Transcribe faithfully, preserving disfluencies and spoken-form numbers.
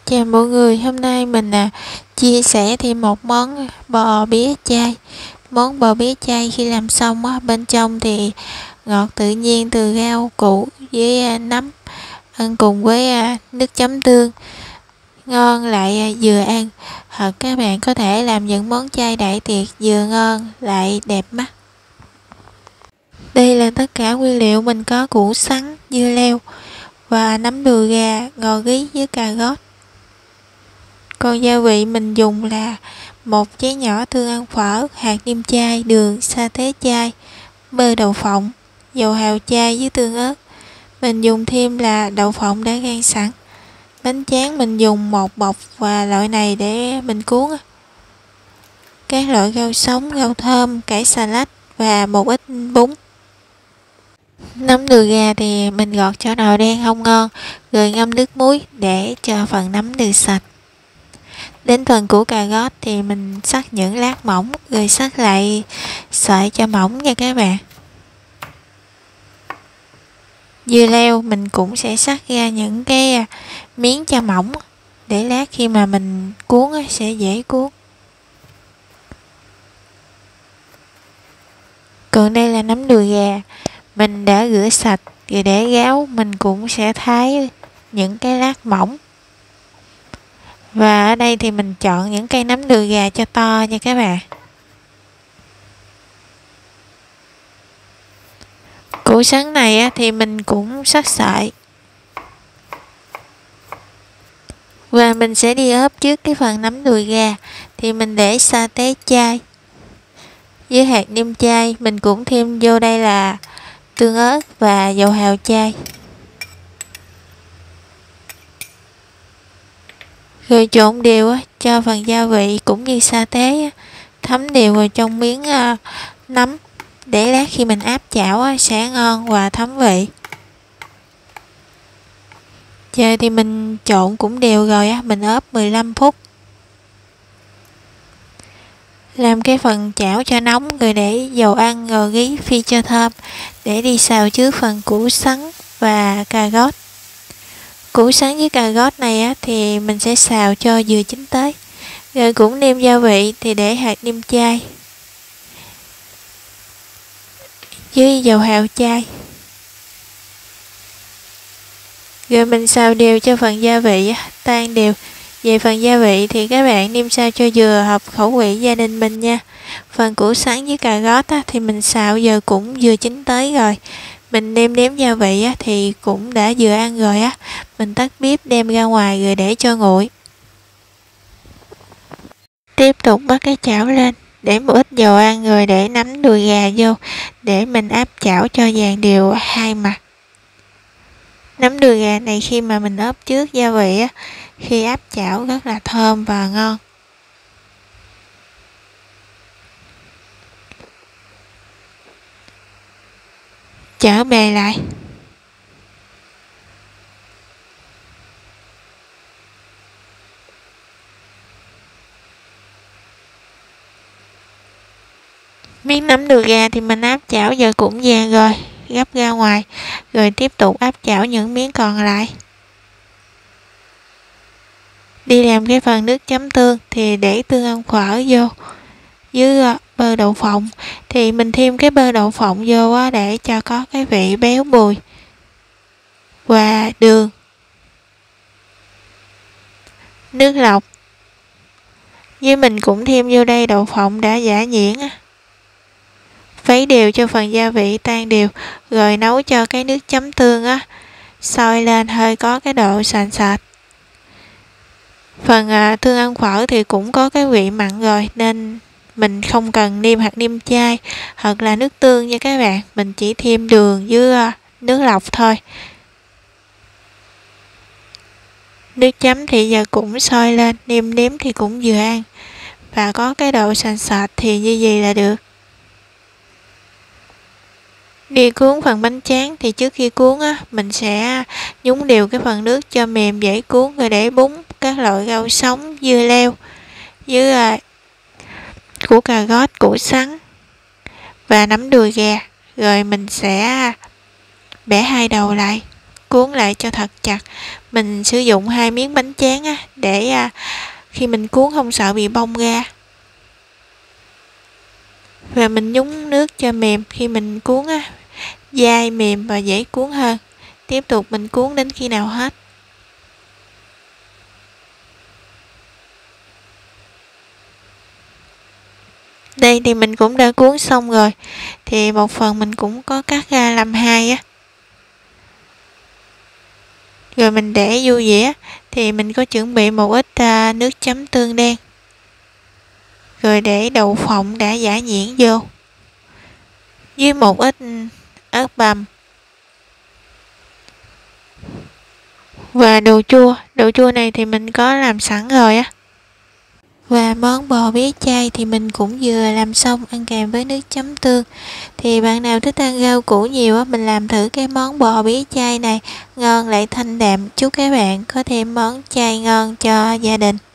Chào mọi người, hôm nay mình à, chia sẻ thêm một món bò bía chay. Món bò bía chay khi làm xong á, bên trong thì ngọt tự nhiên từ rau củ với à, nấm, ăn cùng với à, nước chấm tương, ngon lại à, vừa ăn. Hoặc các bạn có thể làm những món chay đại tiệc vừa ngon lại đẹp mắt. Đây là tất cả nguyên liệu mình có: củ sắn, dưa leo và nấm đùi gà, ngò rí với cà rốt. Còn gia vị mình dùng là một trái nhỏ tương ăn phở, hạt nêm chay, đường, sa tế chay, bơ đậu phộng, dầu hào chay với tương ớt. Mình dùng thêm là đậu phộng đã rang sẵn. Bánh tráng mình dùng một bọc và loại này để mình cuốn. Các loại rau sống, rau thơm, cải xà lách và một ít bún. Nấm đùi gà thì mình gọt cho đầu đen không ngon, rồi ngâm nước muối để cho phần nấm được sạch. Đến phần của cà rốt thì mình cắt những lát mỏng rồi cắt lại sợi cho mỏng nha các bạn. Dưa leo mình cũng sẽ cắt ra những cái miếng cho mỏng để lát khi mà mình cuốn sẽ dễ cuốn. Còn đây là nấm đùi gà, mình đã rửa sạch rồi để ráo, mình cũng sẽ thái những cái lát mỏng. Và ở đây thì mình chọn những cây nấm đùi gà cho to nha các bạn. Củ sắn này thì mình cũng cắt sợi. Và mình sẽ đi ốp trước cái phần nấm đùi gà thì mình để sa tế chay với hạt nêm chay, mình cũng thêm vô đây là tương ớt và dầu hào chay. Rồi trộn đều cho phần gia vị cũng như sa tế thấm đều vào trong miếng nấm để lát khi mình áp chảo sẽ ngon và thấm vị. Giờ thì mình trộn cũng đều rồi á, mình ốp mười lăm phút. Làm cái phần chảo cho nóng rồi để dầu ăn ngò rí phi cho thơm để đi xào trước phần củ sắn và cà rốt. Củ sắn với cà rốt này á, thì mình sẽ xào cho vừa chín tới. Rồi cũng nêm gia vị thì để hạt nêm chay với dầu hào chay. Rồi mình xào đều cho phần gia vị tan đều. Về phần gia vị thì các bạn nêm sao cho vừa hợp khẩu vị gia đình mình nha. Phần củ sắn với cà rốt á, thì mình xào giờ cũng vừa chín tới rồi. Mình nêm nếm gia vị á, thì cũng đã vừa ăn rồi á. Mình tắt bếp đem ra ngoài rồi để cho nguội. Tiếp tục bắt cái chảo lên, để một ít dầu ăn rồi để nấm đùi gà vô để mình áp chảo cho vàng đều hai mặt. Nấm đùi gà này khi mà mình ốp trước gia vị á, khi áp chảo rất là thơm và ngon. Chảo bề lại. Miếng nấm đùi gà thì mình áp chảo giờ cũng vàng rồi, gấp ra ngoài, rồi tiếp tục áp chảo những miếng còn lại. Đi làm cái phần nước chấm tương thì để tương ăn phở vô với bơ đậu phộng, thì mình thêm cái bơ đậu phộng vô á để cho có cái vị béo bùi và đường, nước lọc, với mình cũng thêm vô đây đậu phộng đã giã nhuyễn. Khuấy đều cho phần gia vị tan đều, rồi nấu cho cái nước chấm tương á sôi lên hơi có cái độ sền sệt. Phần à, tương ăn phở thì cũng có cái vị mặn rồi nên mình không cần nêm hạt nêm chay hoặc là nước tương nha các bạn, mình chỉ thêm đường với à, nước lọc thôi. Nước chấm thì giờ cũng sôi lên, nêm nếm thì cũng vừa ăn và có cái độ sền sệt thì như vậy là được. Đi cuốn phần bánh tráng thì trước khi cuốn á, mình sẽ nhúng đều cái phần nước cho mềm dễ cuốn, rồi để bún các loại rau sống, dưa leo với à, củ cà rốt, củ sắn và nấm đùi gà. Rồi mình sẽ bẻ hai đầu lại, cuốn lại cho thật chặt. Mình sử dụng hai miếng bánh tráng á, để à, khi mình cuốn không sợ bị bong ra. Và mình nhúng nước cho mềm, khi mình cuốn á, dai mềm và dễ cuốn hơn. Tiếp tục mình cuốn đến khi nào hết. Đây thì mình cũng đã cuốn xong rồi. Thì một phần mình cũng có cắt ra làm hai á. Rồi mình để vô dĩa. Thì mình có chuẩn bị một ít à, nước chấm tương đen. Rồi để đậu phộng đã giã nhuyễn vô. Với một ít ớt bằm. Và đồ chua. Đồ chua này thì mình có làm sẵn rồi á. Và món bò bía chay thì mình cũng vừa làm xong, ăn kèm với nước chấm tương. Thì bạn nào thích ăn rau củ nhiều á, mình làm thử cái món bò bía chay này, ngon lại thanh đạm. Chúc các bạn có thêm món chay ngon cho gia đình.